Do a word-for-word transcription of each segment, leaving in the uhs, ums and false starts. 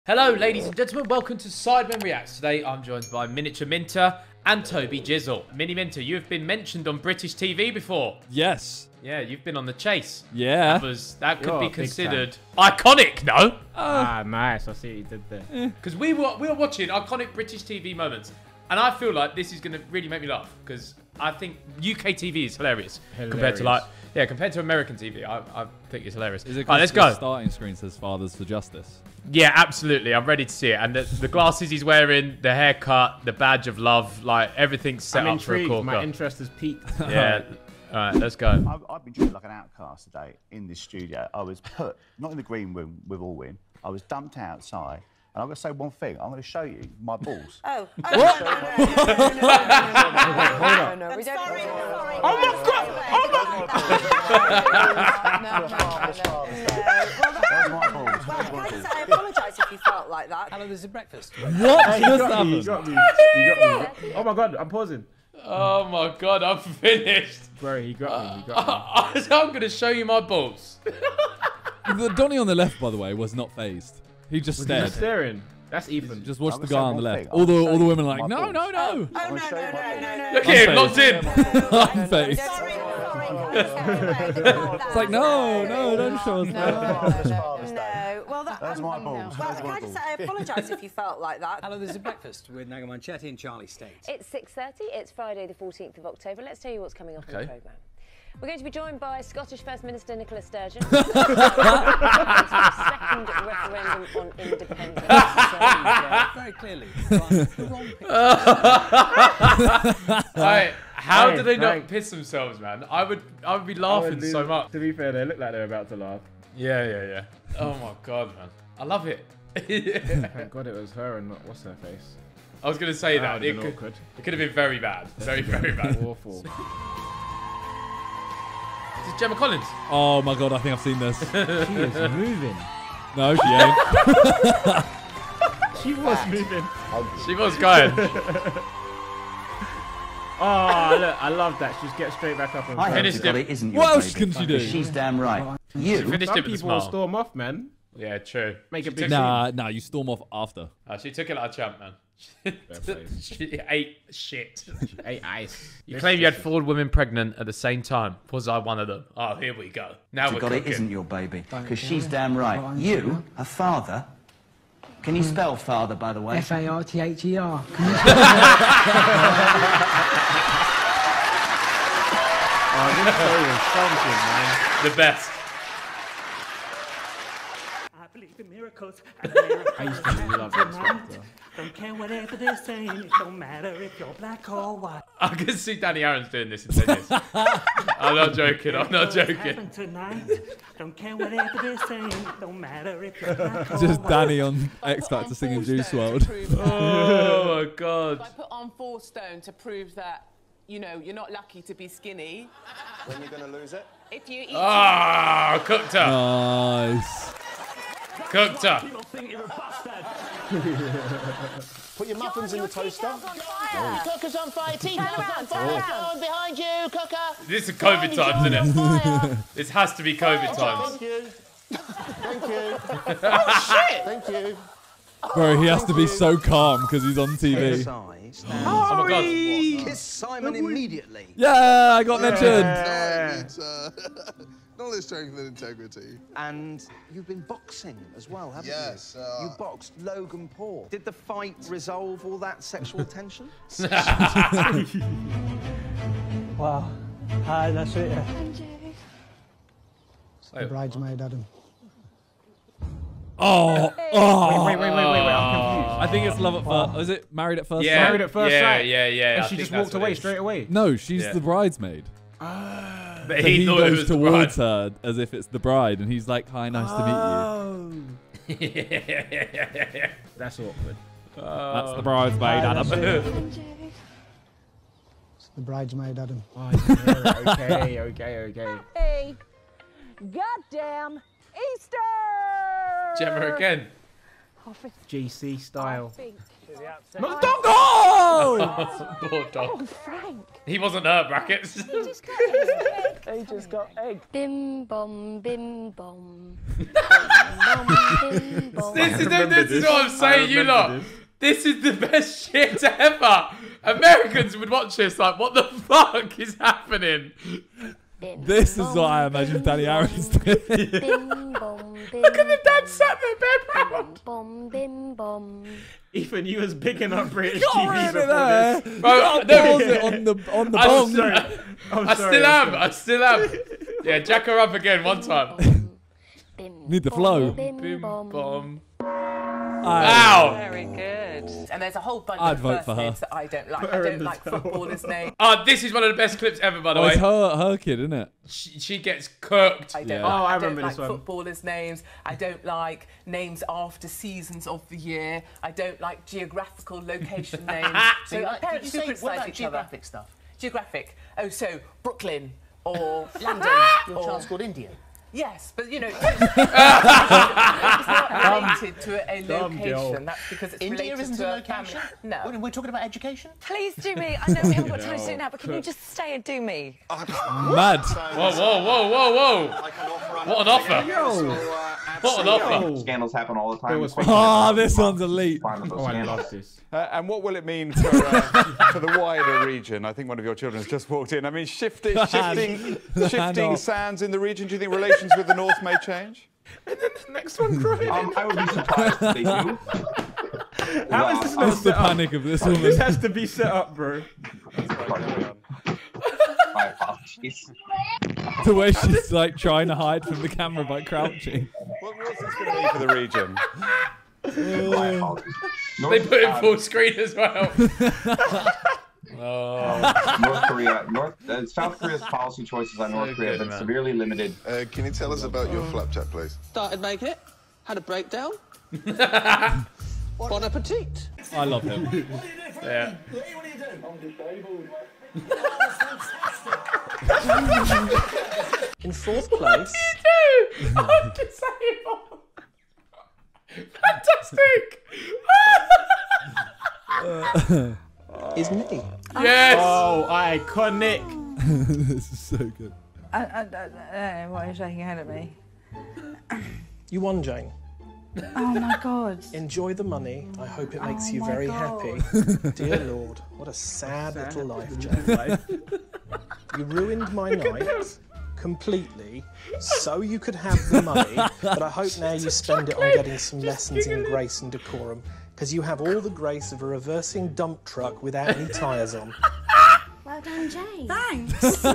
Hello, ladies and gentlemen. Welcome to Sidemen Reacts. Today, I'm joined by Miniature Minter and Toby Jizzle. Mini Minter, you have been mentioned on British T V before. Yes. Yeah, you've been on The Chase. Yeah. That was that could You're be a big considered iconic, no? Ah, nice. I see what you did there. Because we were we were watching iconic British T V moments, and I feel like this is going to really make me laugh because I think U K T V is hilarious, compared to like yeah compared to American T V. I, I think it's hilarious. Is it All right, let's the go. starting screen says Fathers for Justice? Yeah, absolutely. I'm ready to see it. And the, the glasses he's wearing, the haircut, the badge of love, like everything's set I'm up for a intrigued. corker. My interest has peaked. Yeah. All right, let's go. I've, I've been treated like an outcast today in this studio. I was put, not in the green room with Allwyn, I was dumped outside. And I'm going to say one thing. I'm going to show you my balls. Oh. oh what? No, no, no, no, no, no, no, no, no, we don't. Sorry, sorry. Oh my God! Oh my God! No, no, no, no. Well, can I say I apologise if you felt like that. Hello, there's a breakfast. What Hey, you just got me. You happened? got me. You got me. Oh my God! I'm pausing. Oh my God, I'm finished. Bro, he got me. He got me. I'm going to show you my balls. The Donny on the left, by the way, was not phased. He just Was stared. he staring? That's Ethan. Just watch I'm the gonna guy say on the one left. thing. All the I'm all the gonna women are show like, you no, my no, no. Oh, no, no, no, no, no. Look at him, locked in. I'm faced. Sorry, sorry. It's like, no, no, don't show us No, that. no, no, no. Well, that, There's um, my balls. Well, There's can my I just balls. say I apologise if you felt like that. Hello, there's a breakfast with Nagaman Chetty and Charlie State. It's six thirty, it's Friday the fourteenth of October. Let's tell you what's coming up on Okay. the programme. We're going to be joined by Scottish First Minister Nicola Sturgeon. Second referendum on independence. Yeah, very clearly. The wrong picture. Right, how Hey, do they not Frank. piss themselves, man? I would I would be I laughing would so lose- much. To be fair, they look like they're about to laugh. Yeah, yeah, yeah. Oh my God, man. I love it. Thank God it was her and not what's her face. I was going to say That that. would've It been could, awkward. it could have been very bad. Very, very bad. Awful. This is Gemma Collins. Oh my God, I think I've seen this. She is moving. No, she ain't. She was moving. She was going. Oh, look, I love that. She just gets straight back up and I hope Finished to God it. it isn't your What else baby, can she do? She's damn right. She You? finished some it with a people will smile. storm off, man. Yeah, true. Make a She big took- Nah, nah, you storm off after. Oh, she took it like a champ, man. play. She ate shit. Hey, ice. You claim you had four women pregnant at the same time. Was I one of them? Oh, here we go. Now To we're God it cooking. isn't your baby, because she's damn right. You, a father. Can you spell father, by the way? F A R T H E R. Oh, this show is something, man. The best. I believe in miracles. And miracles I used to really love this tonight. factor. Don't care whatever they're saying. It don't matter if you're black or white. I can see Danny Aaron's doing this in ten years. I'm not joking. I'm not Miracles joking. happen tonight. Don't care whatever they're saying. It don't matter if you're black or Just white. Danny on X Factor singing Juice world. Oh my God. I put on four stone to prove that, you know, you're not lucky to be skinny. When you're going to lose it? If you eat Ah, cooked her. Nice. Cooked her. People think you're a bastard. Put your muffins in the toaster. Cooker's on fire, teeth on fire, someone behind you, cooker. This is COVID times, isn't it? Fire. This has to be COVID times. Thank you. Thank you. Oh, shit! Thank you. Bro, he has to be so calm because he's on T V. Size. Oh my God. Kiss Simon immediately. Yeah, I got mentioned. Yeah. It's uh, knowledge, strength, and integrity. And you've been boxing as well, haven't Yes, you? uh, You boxed Logan Paul. Did the fight resolve all that sexual tension? Wow. Hi, that's it. Wait, Bridesmaid Adam. Oh, oh. Wait, wait, wait, wait, wait. I'm confused. I think it's love at first. Is it married at first Yeah, sight? Married at first yeah, sight. yeah, yeah. And I she think just that's walked what away it is. straight away. No, she's Yeah. the bridesmaid. But So he, he thought it goes was the towards bride. her as if it's the bride, and he's like, "Hi, nice to meet you." That's awkward. That's the bridesmaid, Adam. It's the bridesmaid Adam. Oh, yeah, okay, okay, okay. Hey, goddamn Easter! Gemma again. G C style. Not dog! Oh! Poor dog. Frank, He wasn't hurt, brackets. just cut his leg. They just got egg. Bim bom, bim bom. Bim bom, bim bom. This is, the, this is what I'm saying, you lot. This. this is the best shit ever. Americans would watch this like, what the fuck is happening? Bim This is bom, what I imagine bim Danny bom. Aaron's doing. Bim bom, bim Look at the dad sat there bareback. bom, bim bom. Ethan, you was bigging up British Got T V rid of before there. this. Bro, Can't no. pause it on the on the I, bong. still, I'm I sorry, still I'm am. I still am. Yeah, jack her up again one time. Need the flow. Bim Bim bom. bom. I- Wow. Very good. And there's a whole bunch I'd of vote first for her. names that I don't like. Put I her in don't the like double. footballers' names. Oh, this is one of the best clips ever, by the Oh, way. it's her, her kid, isn't it? She, she gets cooked. I don't, Yeah. like, Oh, I I don't remember like this one. footballers' names. I don't like names after seasons of the year. I don't like geographical location names. So So, uh, did parents you do say, criticise what about each geographic other. stuff? Geographic. Oh, so Brooklyn or London. Your or, child's called India. Yes, but you know, it's not related to a Dumb girl. location. That's because it's India related isn't to a a location? family. No. When we're talking about education? Please do me. I know we haven't got time to do it now, but can you just stay and do me? Mad. Whoa, whoa, whoa, whoa, whoa. What an offer. What an offer. Scandals happen all the time. Oh, this one's elite. Oh, I love this. Uh, and what will it mean for, uh, for the wider region? I think one of your children has just walked in. I mean, shifting, shifting, shifting sands in the region. Do you think relations with the North may change? And then the next one crying. Um, I would be surprised if they do. How is this not That's the set up? panic of this This woman. has to be set up, bro. My apologies. The way she's like trying to hide from the camera by crouching. What, what's this going to mean for the region? My apologies. They North, put in um, full screen as well. Oh. North Korea, North, uh, South Korea's policy choices on North So Korea have good, been man. severely limited. Uh, can you tell us about your flapjack, please? Started making it, had a breakdown. Bon appetit. I love him. Yeah. In fourth place You do. I'm disabled. Fantastic. is me. Yes. Oh, iconic. This is so good. I, I, I don't know why you're shaking your head at me. You won, Jane. Oh my God. Enjoy the money. I hope it makes Oh you my very God. happy. Dear Lord, what a sad, little life, Jane. You ruined my night completely so you could have the money, but I hope now you spend it on getting some lessons in grace and decorum, because you have all the grace of a reversing dump truck without any tyres on. Well done, Jane. Thanks.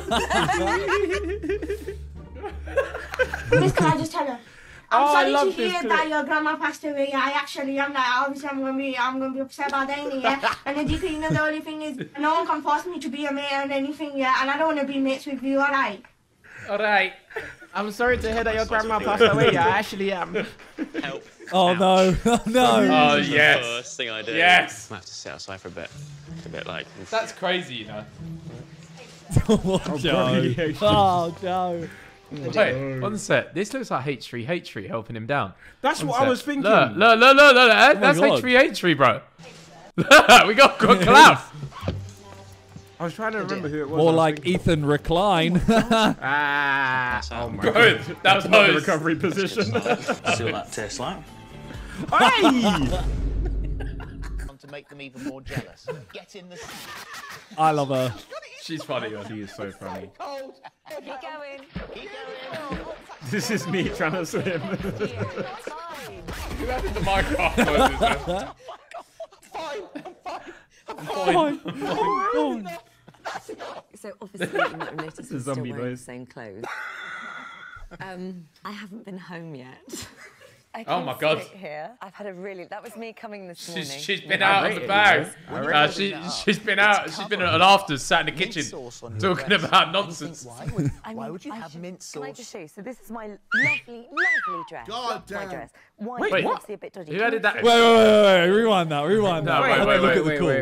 Miss, can I just tell you? I'm Oh, I sorry love to this hear clip. that your grandma passed away. I actually am like, obviously I'm gonna be, I'm gonna be upset about that, yeah. And then you think, you know, the only thing is, no one can force me to be a mate and anything, yeah. And I don't want to be mates with you, alright? All right. I'm sorry to hear that your grandma passed away. Yeah, I actually am. Help. Oh no. Oh no. Oh This is yes. The first thing I do. Yes. I have to sit outside for a bit. A bit like. That's crazy, you know. Oh, Joe. Oh, Joe. Wait, one sec. This looks like H three H three helping him down. That's One what I sec. was thinking. Look, look, look, look, look. that- my That's God. H three H three, bro. Look, we got, got collab. I was trying to remember who it was. More I was like thinking- Ethan Recline. Ah. Oh my Bro, God. that was Not the Pose. recovery position. See what that tastes like. Hey! To make them even more jealous. Get in the seat. I love her. She's funny, man. She is so funny. Keep going. Keep going. This is me trying to swim. Who added the microphone? Fine. Fine. So obviously you might have noticed The we're still zombie wearing the noise. same clothes. Um, I haven't been home yet. I Oh can my God. sit here. I've had a really. That was me coming this morning. She's, she's been I out of rated the it, bag. I Uh, rated she, it. she's been out. She's been at afters, sat in the Mint kitchen, sauce on your talking dress. about I nonsense. think, Why would, I why mean, would you I have should- mint Can I sauce? just show you? So this is my lovely, lovely dress. God Love my damn. dress. Why Wait, is it what? obviously a bit dodgy? Who Can added you that? see? Wait, wait, wait, wait. Rewind that. Rewind No, that. wait, Have a wait, look wait, at the wait, call. wait, wait, wait.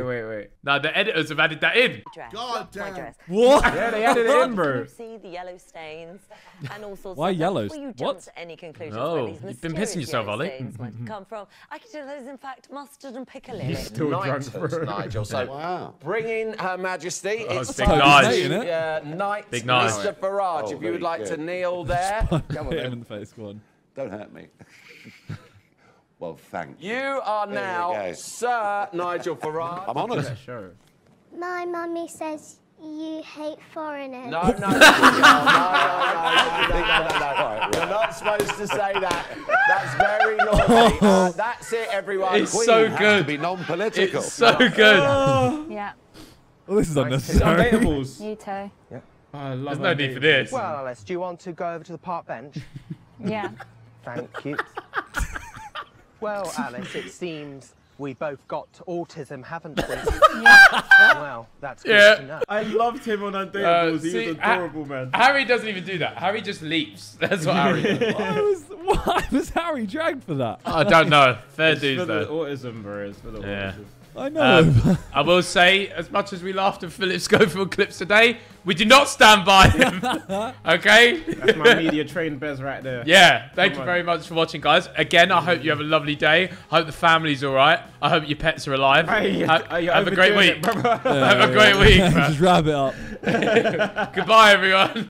wait. No, the editors have added that in. God damn. What? Yeah, they added it in, bro. See the yellow stains and all sorts Why of yellows? Before you jump What? to any conclusions No, where these you've been mysterious pissing yourself, yellow Ollie. stains might come from, I can tell those in fact mustard and piccalilli. He's still drunk, Knighted, bro. Nigel. So, Wow. bring in Her Majesty. Oh, it's it's big time knives. to Isn't it? uh, knight Big knives. Mister Farage. Oh, if you very would like good. to kneel there. Come on, Hit him in then. the face. Go on. Don't hurt me. Well, thank you. You are There we now go. Sir Nigel Farage. I'm honoured. Yeah, sure. My mummy says you hate foreigners. No, no, no, no, no, no, no, no, no, no. You're not supposed to say that. That's very naughty. Uh, that's it, everyone. It's Queen so has good. to be non-political. It's so good. Yeah. Oh, this is It's unnecessary. undateables. You too. Oh, I love There's no need for this. Well, Alice, do you want to go over to the park bench? Yeah. Thank you. Well, Alice, it seems we both got autism, haven't we? Yeah. Well, that's good Yeah. to know. I loved him on Uh, Undateables. he see, was adorable, Ha- man. Harry doesn't even do that. Harry just leaps. That's what Harry does. Why was, why was Harry dragged for that? I don't know. Fair It's dues for the though. autism, bro. It's for the Yeah. autism. I know. Um, I will say, as much as we laughed at Philip Schofield clips today, we do not stand by him. Okay? That's my media trained Bez right there. Yeah, thank Come you on. very much for watching, guys. Again, I hope you have a lovely day. I hope the family's all right. I hope your pets are alive. Hey, Ha- are you have a great overdoing week. it, brother? Have a great week. Just wrap it up. Goodbye, everyone.